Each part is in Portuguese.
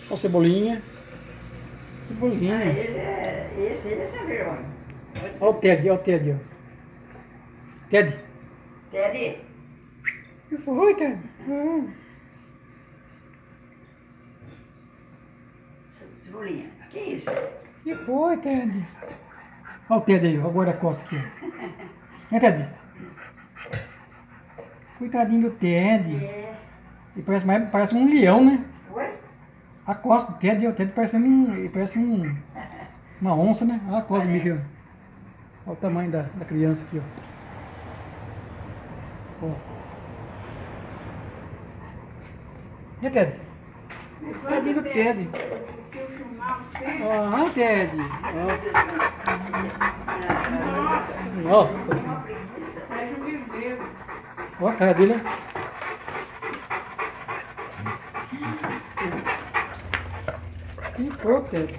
Ó, Cebolinha. Cebolinha. Ah, esse é sem vergonha. Ó o Ted, ó o Ted, ó. Ted. Ted, O que foi, Ted? Cebolinha, que isso? O que foi, Ted? Ó o Ted aí, ó o guarda-costas aqui, ó. Né, Ted? Coitadinho do Ted. É. Ele parece um leão, né? Oi? A costa do Ted, o Ted parece uma onça, né? Olha a costa do bicho, ó. Olha o tamanho da criança aqui, ó. Ó. E a Ted? Tadinho do Ted. Ah, Ted. Ó. Nossa Senhora. Faz um bezerro. Ó a cara dele, né? Que foi, Ted?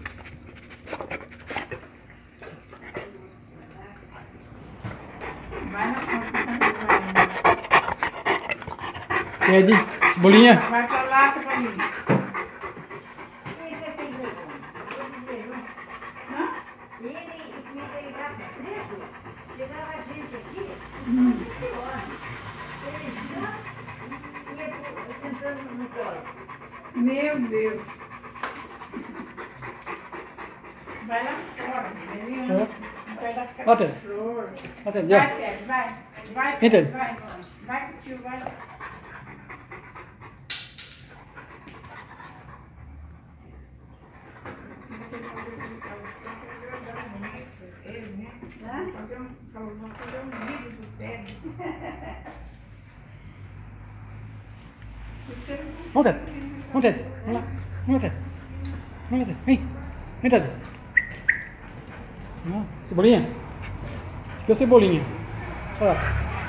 Vai na conta. Ted, bolinha. Vai pra lá, pra mim. Isso é sem vergonha. Ele vergonha. Hã? Ele tinha pegado preto, chegava a gente aqui, muito pior. Ele já ia sentando no colo. Meu Deus. Vai lá fora, Eliana. Vai das Ó, Ted. flor. Ó, Ted, ó. Vai, Ted, vai. Vai, Vem, Ted, Ted. vai. Vai com o tio, vai. Hã? Vamos fazer um vídeo do Ted. Vamos, Ted. Vamos, Ted. Vamos lá. Vamos, Ted. Vamos, Ted. Vem. Vem, Ted. Ó, Cebolinha. Esse aqui é o Cebolinha. Olha lá.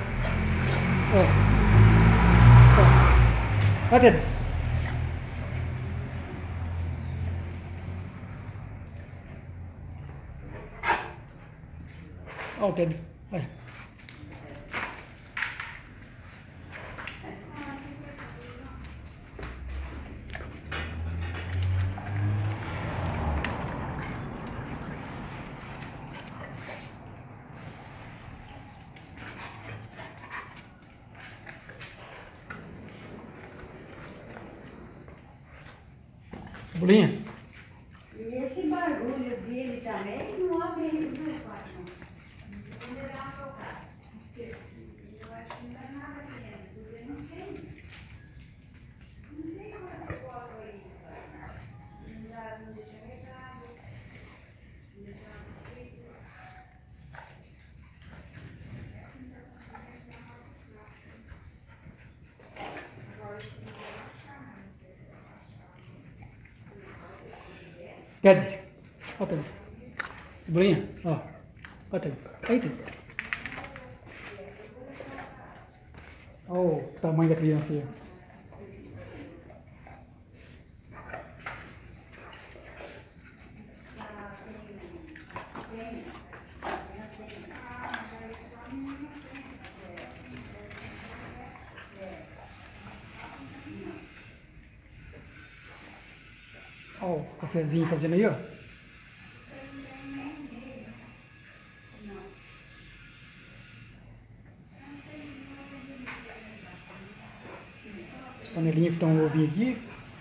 Ó. Vai, Ted. Ó o Ted. Olha. Cebolinha. E esse barulho dele também não abre ele do meu quarto. Vou levar para o carro. Eu acho que não é nada dentro, porque não tem. Não tem quatro aí. Não deixa recado. Não deixa nada escrito. Ted. Ó, Ted. Cebolinha. Ó. Ó, Ted. Aí, Ted. Ó o tamanho da criança aí. Ó o cafezinho fazendo aí, ó. As panelinhas que estão ovinho aqui.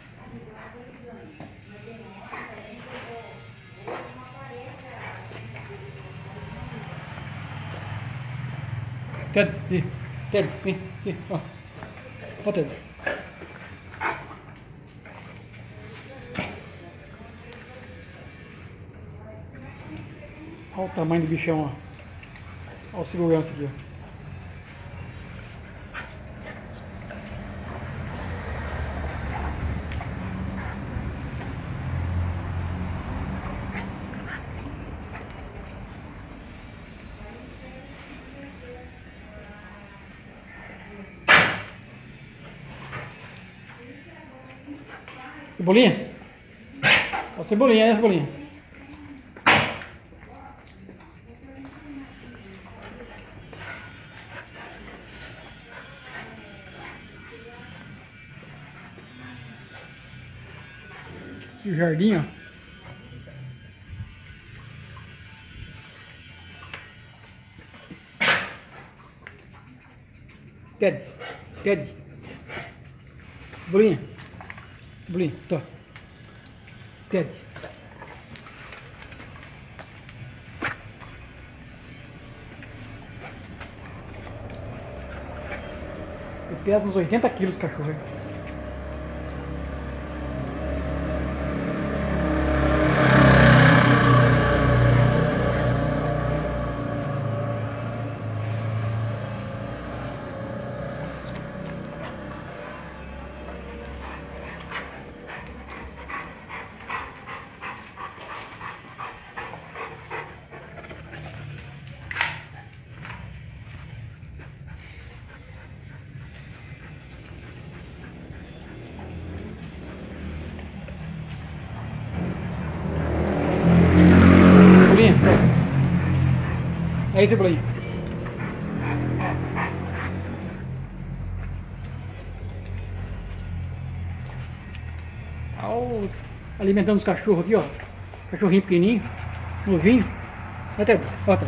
Ted, vem. Ted, vem. Ó. Ó, Ted. Olha o tamanho do bichão, ó. Olha o segurança aqui, ó. Cebolinha? Ó, Cebolinha, né, Cebolinha? E o jardim, ó. Ted, Ted. Bolinha. Bolinha, tô. Ted. Ele pesa uns 80 quilos, cachorro. Hein? É esse bolinho. Alimentando os cachorros aqui, ó. Cachorrinho pequenininho, novinho. Até, outra.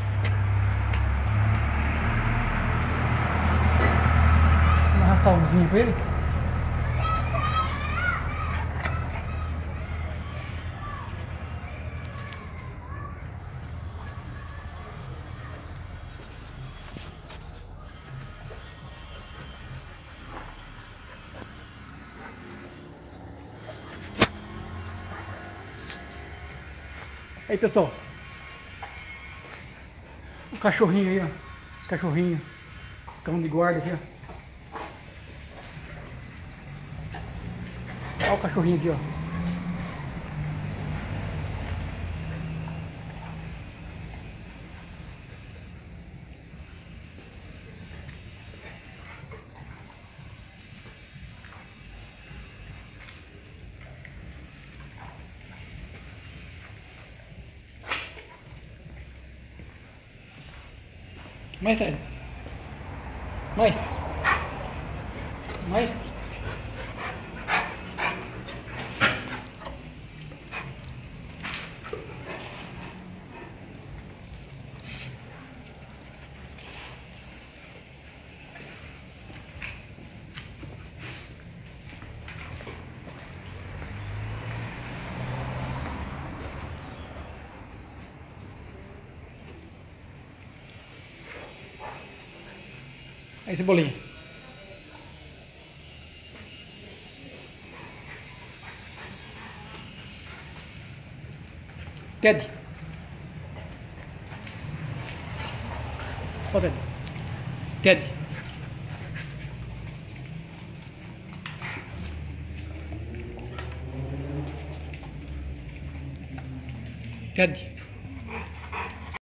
Uma raçãozinha pra ele. Aí, pessoal, o cachorrinho aí, ó, os cachorrinhos, cão de guarda aqui, ó. Olha o cachorrinho aqui, ó. Mais sério. Mais. Mais. Aí, Cebolinha. Ted. Ó, Ted. Ted. Ted.